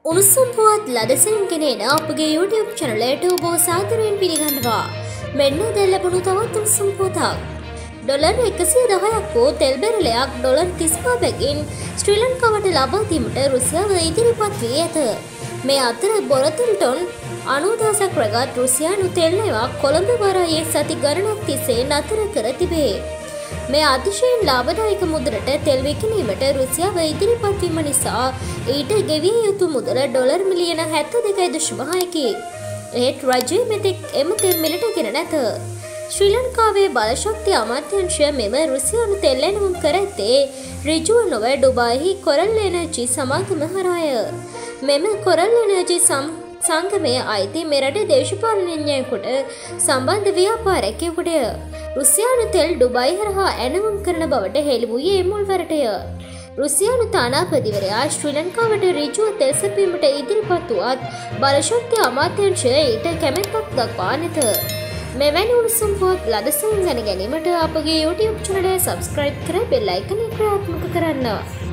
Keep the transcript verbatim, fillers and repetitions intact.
උණුසුම් පුවත් ලදසෙන් ගෙනෙන අපගේ YouTube channelයට ඔබ සාදරයෙන් පිළිගන්නවා. මෙන්න දැන් ලැබුණු තවත් උණුසුම් පුවතක්. ඩොලර් එකසිය දහයක් වූ තෙල් බැරලයක් ඩොලර් තිස් පහකින් ශ්‍රී ලංකාවට ලබා දීමට රුසියාව ඉදිරිපත් වී ඇත. මේ අතර බොරතෙල් ටොන් අනූ දහසක් රැගත් රුසියානු තෙල් නැවක් කොළඹ වරායේ සති ගණනක් තිස්සේ නතර කර තිබේ. මේ අතිශයින් ලාභදායක මුදලට තෙල් විකිණීමට රුසියාව ඉදිරිපත් වීම නිසා ඊට ගෙවිය යුතු මුදල ඩොලර් මිලියන හැත්තෑ දෙකයි දශම හයකි. ඒත් රජය මෙතෙක් එම තෙල් මිලට ගෙන නැත. ශ්‍රී ලංකාවේ බලශක්ති අමාත්‍යාංශය මෙම රුසියානු තෙල් ඇණවුම් කර ඇත්තේ ඍජුව නොව ඩුබායිහි කොරල් එනර්ජි සමාගම හරහාය. මෙම කොරල් එනර්ජි සංගමයේ අයිති මෙරට දේශපාලනඥයෙකුට සම්බන්ධ ව්‍යාපාරිකයෙකුටය. රුසියානු තෙල් ඩුබායි හරහා ඇණවුම් කරන බවට හෙළි වූයේ මුල්වරටය. රුසියානු තානාපතිවරයා ශ්‍රී ලංකාවට ඍජුව තෙල් සැපීමට ඉදිරිපත් වුවත් බලශක්ති අමාත්‍යාංශය ඊට කැමැත්තක් දක්වා නැත. මෙවැනි උණුසුම් පුවත් ලදසෙන් දැන ගැනීමට අපගේ YouTube channel එක subscribe කර bell icon එක ක්‍රියාත්මක කරන්න.